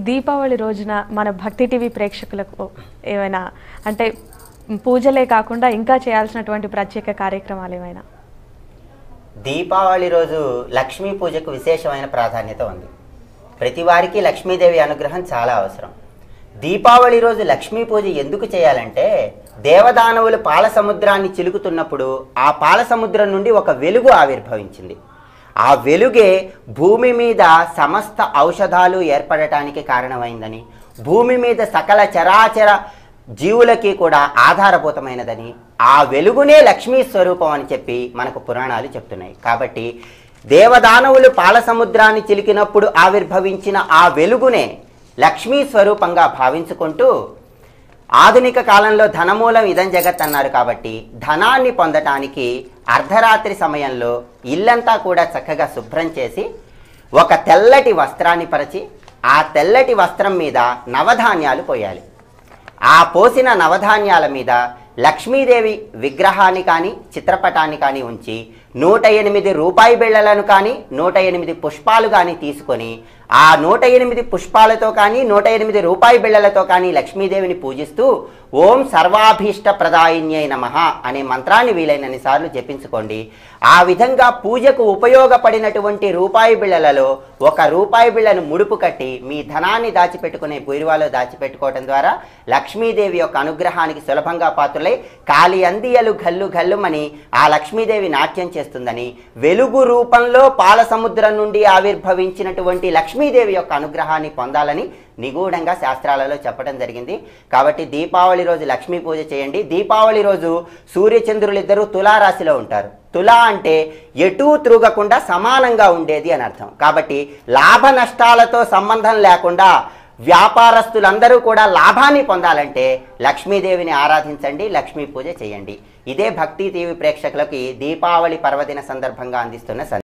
దీపావళి రోజున మన భక్తి టీవీ ప్రేక్షకులకు ఏమైనా అంటే పూజలే కాకుండా ఇంకా చేయాల్సినటువంటి ప్రత్యేక కార్యక్రమాలు ఏమైనా? దీపావళి రోజు లక్ష్మీ పూజకు విశేషమైన ప్రాధాన్యత ఉంది. ప్రతి వారికి లక్ష్మీదేవి అనుగ్రహం చాలా అవసరం. దీపావళి రోజు లక్ష్మీ పూజ ఎందుకు చేయాలంటే, దేవదానవులు పాల సముద్రాన్ని చిలుకుతున్నప్పుడు ఆ పాల సముద్రం నుండి ఒక వెలుగు ఆవిర్భవించింది. ఆ వెలుగే భూమి మీద సమస్త ఔషధాలు ఏర్పడటానికి కారణమైందని, భూమి మీద సకల చరాచర జీవులకి కూడా ఆధారభూతమైనదని, ఆ వెలుగునే లక్ష్మీ స్వరూపం అని చెప్పి మనకు పురాణాలు చెప్తున్నాయి. కాబట్టి దేవదానవులు పాల సముద్రాన్ని చిలికినప్పుడు ఆవిర్భవించిన ఆ వెలుగునే లక్ష్మీ స్వరూపంగా భావించుకుంటూ, ఆధునిక కాలంలో ధనమూలం ఇదం జగత్ అన్నారు కాబట్టి ధనాన్ని పొందటానికి అర్ధరాత్రి సమయంలో ఇల్లంతా కూడా చక్కగా శుభ్రం చేసి ఒక తెల్లటి వస్త్రాన్ని పరిచి ఆ తెల్లటి వస్త్రం మీద నవధాన్యాలు పోయాలి. ఆ పోసిన నవధాన్యాల మీద లక్ష్మీదేవి విగ్రహాన్ని కానీ చిత్రపటాన్ని కానీ ఉంచి 108 రూపాయి బిళ్ళలను కానీ 108 పుష్పాలు కానీ తీసుకొని ఆ 108 పుష్పాలతో కానీ 108 రూపాయి బిళ్ళలతో కానీ లక్ష్మీదేవిని పూజిస్తూ ఓం సర్వాభీష్ట ప్రదాయిన్యై నమః అనే మంత్రాన్ని వీలైనన్ని సార్లు జపించుకోండి. ఆ విధంగా పూజకు ఉపయోగపడినటువంటి రూపాయి బిళ్ళలలో ఒక రూపాయి బిళ్ళను ముడుపు కట్టి మీ ధనాన్ని దాచిపెట్టుకునే బీరువాలో దాచిపెట్టుకోవడం ద్వారా లక్ష్మీదేవి యొక్క అనుగ్రహానికి సులభంగా పాత్రులై కాలి అందియలు గల్లు గల్లుమని ఆ లక్ష్మీదేవి నాట్యం చేస్తుందని, వెలుగు రూపంలో పాల సముద్రం నుండి ఆవిర్భవించినటువంటి లక్ష్మీదేవి యొక్క అనుగ్రహాన్ని పొందాలని నిగూఢంగా శాస్త్రాలలో చెప్పడం జరిగింది. కాబట్టి దీపావళి రోజు లక్ష్మీ పూజ చేయండి. దీపావళి రోజు సూర్యచంద్రులిద్దరూ తులారాశిలో ఉంటారు. తులా అంటే ఎటూ తిరగకుండా సమానంగా ఉండేది అని అర్థం. కాబట్టి లాభ నష్టాలతో సంబంధం లేకుండా వ్యాపారస్తులందరూ కూడా లాభాన్ని పొందాలంటే లక్ష్మీదేవిని ఆరాధించండి, లక్ష్మీ పూజ చేయండి. ఇదే భక్తి టీవీ ప్రేక్షకులకి దీపావళి పర్వదిన సందర్భంగా అందిస్తున్న